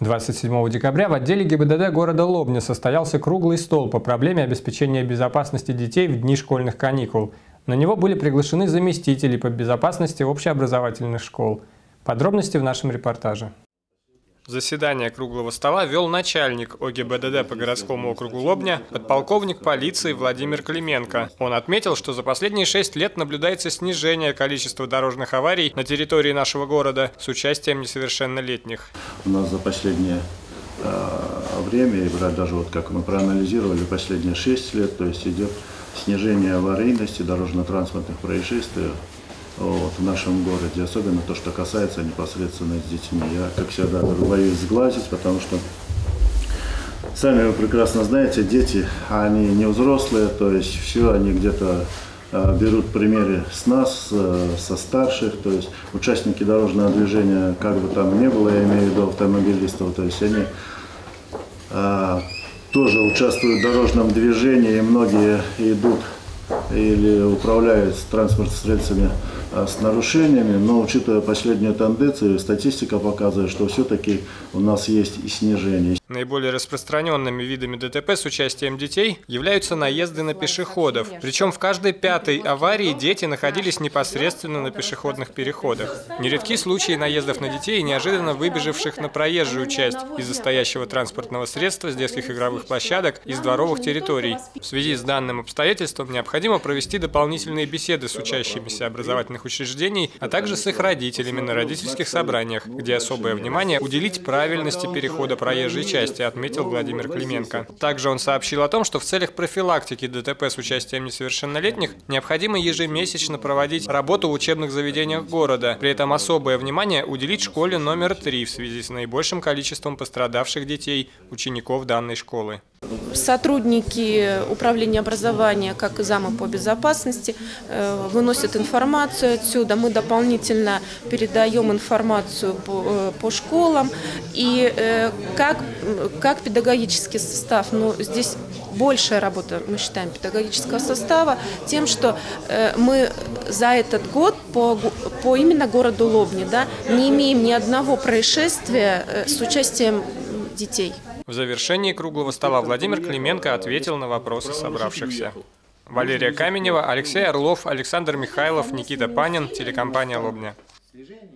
27 декабря в отделе ГИБДД города Лобня состоялся круглый стол по проблеме обеспечения безопасности детей в дни школьных каникул. На него были приглашены заместители по безопасности общеобразовательных школ. Подробности в нашем репортаже. Заседание круглого стола вел начальник ОГИБДД по городскому округу Лобня, подполковник полиции Владимир Клименко. Он отметил, что за последние 6 лет наблюдается снижение количества дорожных аварий на территории нашего города с участием несовершеннолетних. У нас за последнее время, даже вот как мы проанализировали, последние 6 лет, то есть идет снижение аварийности дорожно-транспортных происшествий в нашем городе, особенно то, что касается непосредственно с детьми. Я, как всегда, боюсь сглазить, потому что сами вы прекрасно знаете, дети, они не взрослые, то есть все они где-то берут примеры с нас, со старших, то есть участники дорожного движения, как бы там ни было, я имею в виду автомобилистов, то есть они тоже участвуют в дорожном движении, и многие идут или управляют транспортными средствами с нарушениями, но учитывая последнюю тенденцию, статистика показывает, что все-таки у нас есть и снижение. Наиболее распространенными видами ДТП с участием детей являются наезды на пешеходов. Причем в каждой 5-й аварии дети находились непосредственно на пешеходных переходах. Нередки случаи наездов на детей, неожиданно выбежавших на проезжую часть из-за стоящего транспортного средства, с детских игровых площадок и с дворовых территорий. В связи с данным обстоятельством необходимо провести дополнительные беседы с учащимися образовательных учреждений, а также с их родителями на родительских собраниях, где особое внимание уделить правильности перехода проезжей части, отметил Владимир Клименко. Также он сообщил о том, что в целях профилактики ДТП с участием несовершеннолетних необходимо ежемесячно проводить работу в учебных заведениях города. При этом особое внимание уделить школе номер 3 в связи с наибольшим количеством пострадавших детей, учеников данной школы. Сотрудники управления образования, как и замы по безопасности, выносят информацию отсюда. Мы дополнительно передаем информацию по школам. И как педагогический состав, здесь большая работа, мы считаем, педагогического состава, тем, что мы за этот год по именно городу Лобни не имеем ни одного происшествия с участием детей. В завершении круглого стола Владимир Клименко ответил на вопросы собравшихся. Валерия Каменева, Алексей Орлов, Александр Михайлов, Никита Панин, телекомпания «Лобня».